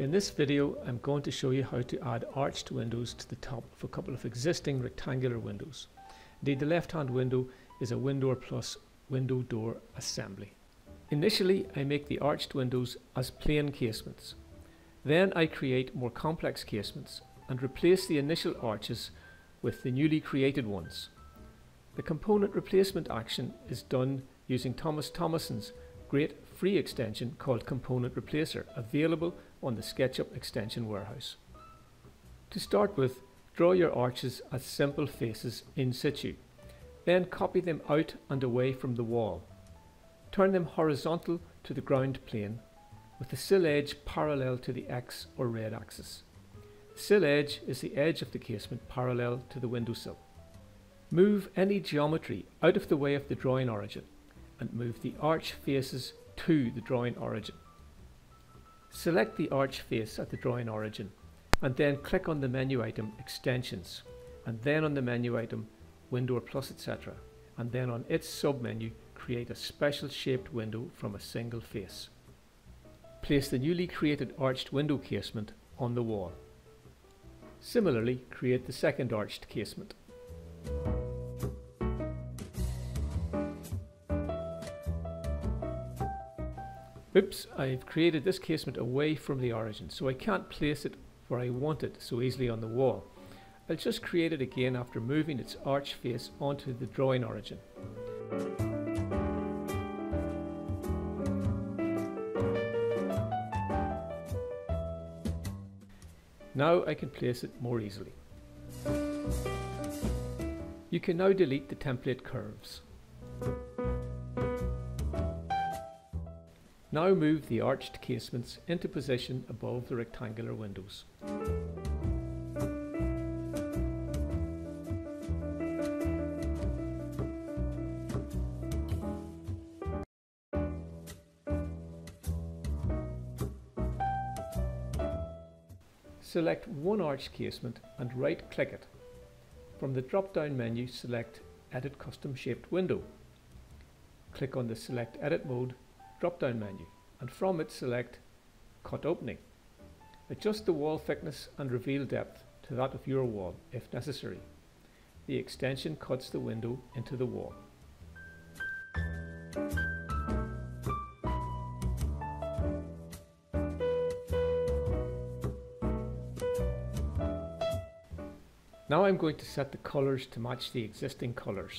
In this video, I'm going to show you how to add arched windows to the top of a couple of existing rectangular windows. Indeed, the left-hand window is a WinDoor plus window door assembly. Initially, I make the arched windows as plain casements. Then I create more complex casements and replace the initial arches with the newly created ones. The component replacement action is done using Thomas Thomasson's great free extension called Component Replacer, available on the SketchUp extension warehouse. To start with, draw your arches as simple faces in situ. Then copy them out and away from the wall. Turn them horizontal to the ground plane, with the sill edge parallel to the X or red axis. The sill edge is the edge of the casement parallel to the windowsill. Move any geometry out of the way of the drawing origin and move the arch faces to the drawing origin. Select the arch face at the drawing origin and then click on the menu item Extensions, and then on the menu item WinDoor Plus, etc., and then on its submenu create a special shaped window from a single face. Place the newly created arched window casement on the wall. Similarly, create the second arched casement. Oops, I've created this casement away from the origin, so I can't place it where I want it so easily on the wall. I'll just create it again after moving its arch face onto the drawing origin. Now I can place it more easily. You can now delete the template curves. Now move the arched casements into position above the rectangular windows. Select one arched casement and right-click it. From the drop-down menu, select Edit Custom Shaped Window. Click on the Select Edit Mode drop-down menu, and from it select Cut Opening. Adjust the wall thickness and reveal depth to that of your wall if necessary. The extension cuts the window into the wall. Now I'm going to set the colours to match the existing colours.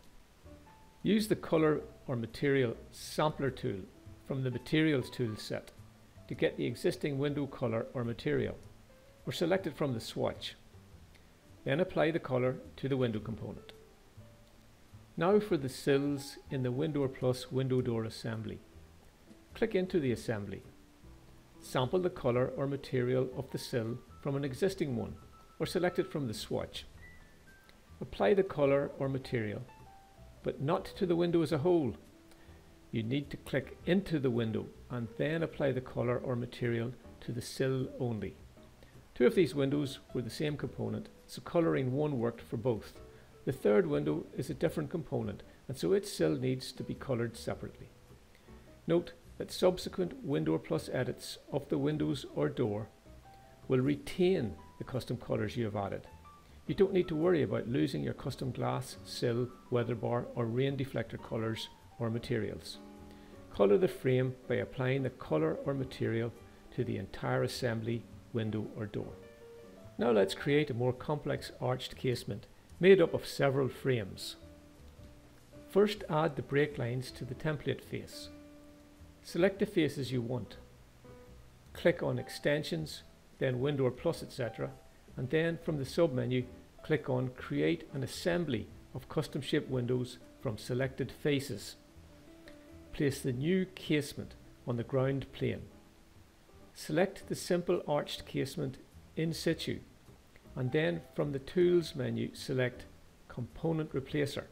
Use the Colour or Material Sampler tool from the Materials tool set to get the existing window colour or material, or select it from the swatch. Then apply the colour to the window component. Now for the sills in the WinDoor Plus window door assembly. Click into the assembly. Sample the colour or material of the sill from an existing one, or select it from the swatch. Apply the colour or material, but not to the window as a whole. You need to click into the window and then apply the colour or material to the sill only. Two of these windows were the same component, so colouring one worked for both. The third window is a different component, and so its sill needs to be coloured separately. Note that subsequent WinDoor Plus edits of the windows or door will retain the custom colours you have added. You don't need to worry about losing your custom glass, sill, weather bar or rain deflector colours or materials. Colour the frame by applying the colour or material to the entire assembly, window or door. Now let's create a more complex arched casement made up of several frames. First, add the break lines to the template face. Select the faces you want. Click on Extensions, then WinDoor Plus, etc., and then from the submenu click on Create an Assembly of Custom Shaped Windows from Selected Faces. Place the new casement on the ground plane. Select the simple arched casement in situ, and then from the Tools menu select Component Replacer.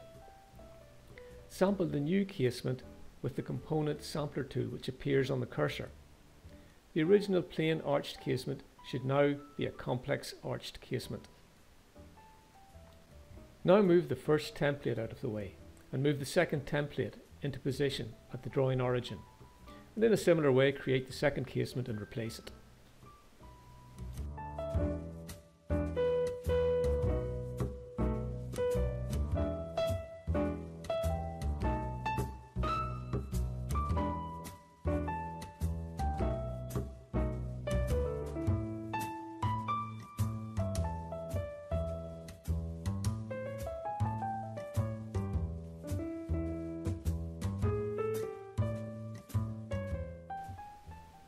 Sample the new casement with the Component Sampler tool which appears on the cursor. The original plain arched casement should now be a complex arched casement. Now move the first template out of the way and move the second template into position at the drawing origin, and in a similar way create the second casement and replace it.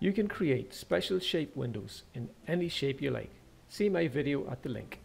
You can create special shape windows in any shape you like. See my video at the link.